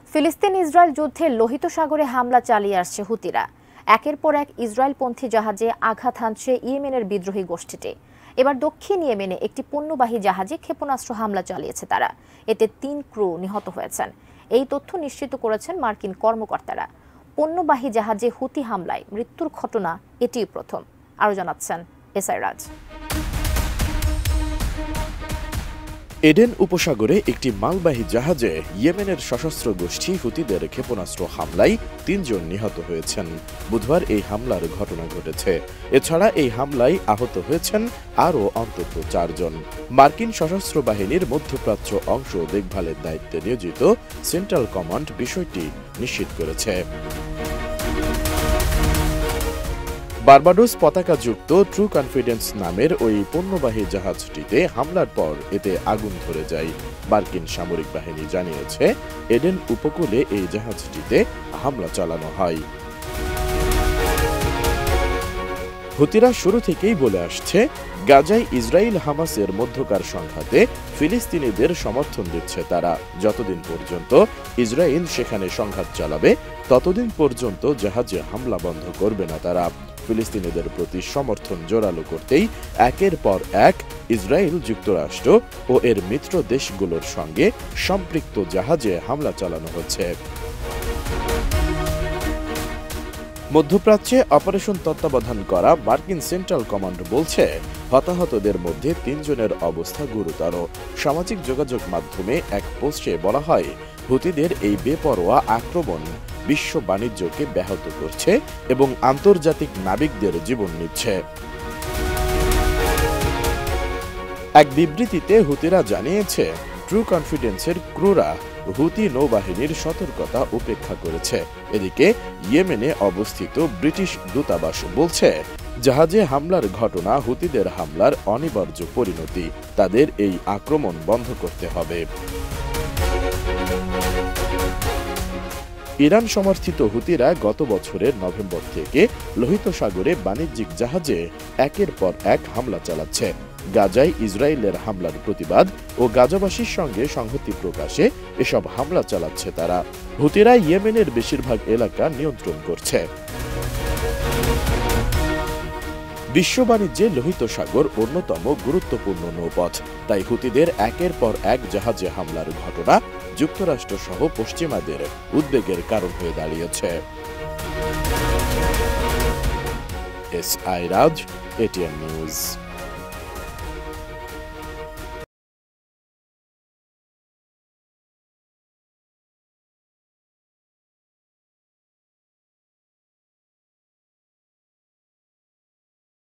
ফিলিস্তিন ইসরায়েল যুদ্ধে লোহিত সাগরে হামলা চালিয়ে আসছে হুতিরা। একের পর এক ইসরায়েলপন্থী জাহাজে আঘাত হানছে ইয়েমেনের বিদ্রোহী গোষ্ঠীটি। এবার দক্ষিণ ইয়েমেনে একটি পণ্যবাহী জাহাজে ক্ষেপণাস্ত্র হামলা চালিয়েছে তারা। এতে ৩ ক্রু নিহত হয়েছেন। এই তথ্য নিশ্চিত করেছেন মার্কিন কর্মকর্তারা। পণ্যবাহী জাহাজে হুতি হামলায় মৃত্যুর ঘটনা এটিই প্রথম। আরও জানাচ্ছেন এসআই রাজ। এডেন উপসাগরে একটি মালবাহী জাহাজে ইয়েমেনের সশস্ত্র গোষ্ঠী হুতিদের ক্ষেপণাস্ত্র হামলায় ৩ জন নিহত হয়েছেন। বুধবার এই হামলার ঘটনা ঘটেছে। এছাড়া এই হামলায় আহত হয়েছেন আরও অন্তত ৪ জন। মার্কিন সশস্ত্র বাহিনীর মধ্যপ্রাচ্য অংশ দেখভালের দায়িত্বে নিয়োজিত সেন্ট্রাল কমান্ড বিষয়টি নিশ্চিত করেছে। বার্বাডোস পতাকাযুক্ত ট্রু কনফিডেন্স নামের ওই পণ্যবাহী জাহাজটিতে হামলার পর এতে আগুন ধরে যায়। মার্কিন সামরিক বাহিনী জানিয়েছে এডেন উপকূলে এই জাহাজটিতে হামলা চালানো হয়। হুতিরা শুরু থেকেই বলে আসছে গাজায় ইসরায়েল হামাসের মধ্যকার সংঘাতে ফিলিস্তিনিদের সমর্থন দিচ্ছে তারা। যতদিন পর্যন্ত ইসরায়েল সেখানে সংঘাত চালাবে ততদিন পর্যন্ত জাহাজে হামলা বন্ধ করবে না তারা। ফিলিস্তিনিদের প্রতি সমর্থন জোরালো করতেই একের পর এক ইসরায়েল, যুক্তরাষ্ট্র ও এর মিত্র দেশগুলোর সঙ্গে সম্পৃক্ত জাহাজে হামলা চালানো হচ্ছে। মধ্যপ্রাচ্যে অপারেশন তত্ত্বাবধান করা মার্কিন সেন্ট্রাল কমান্ড বলছে হতাহতদের মধ্যে ৩ জনের অবস্থা গুরুতর। সামাজিক যোগাযোগ মাধ্যমে এক পোস্টে বলা হয়, হুতিদের এই বেপরোয়া আক্রমণ বিশ্ব বাণিজ্যকে ব্যাহত করছে এবং আন্তর্জাতিক নাবিকদের জীবন নিচ্ছে। এক বিবৃতিতে হুতিরা জানিয়েছে ট্রু কনফিডেন্সের ক্রুরা হুতি নৌবাহিনীর সতর্কতা উপেক্ষা করেছে। এদিকে ইয়েমেনে অবস্থিত ব্রিটিশ দূতাবাস বলছে জাহাজে হামলার ঘটনা হুতিদের হামলার অনিবার্য পরিণতি। তাদের এই আক্রমণ বন্ধ করতে হবে। ইরান সমর্থিত হুতিরা গত বছরের নভেম্বর থেকে লোহিত সাগরে বাণিজ্যিক জাহাজে একের পর এক হামলা চালাচ্ছে। গাজায় ইসরায়েলের হামলার প্রতিবাদ ও গাজাবাসীর সঙ্গে সংহতি প্রকাশে এসব হামলা চালাচ্ছে তারা। হুতিরা ইয়েমেনের বেশিরভাগ এলাকা নিয়ন্ত্রণ করছে। বিশ্ব বাণিজ্যে লোহিত সাগর অন্যতম গুরুত্বপূর্ণ নৌপথ। তাই হুতিদের একের পর এক জাহাজে হামলার ঘটনা যুক্তরাষ্ট্র সহ পশ্চিমাদের উদ্বেগের কারণ হয়ে দাঁড়িয়েছে। SI Raj, ATN news.